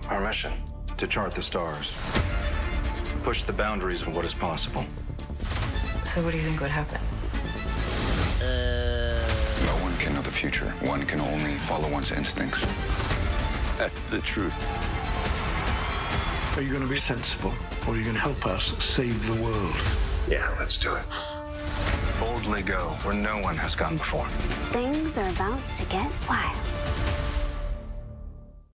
Our mission, to chart the stars. Push the boundaries of what is possible. So what do you think would happen? No one can know the future. One can only follow one's instincts. That's the truth. Are you going to be sensible, or are you going to help us save the world? Yeah, let's do it. Boldly go where no one has gone before. Things are about to get wild.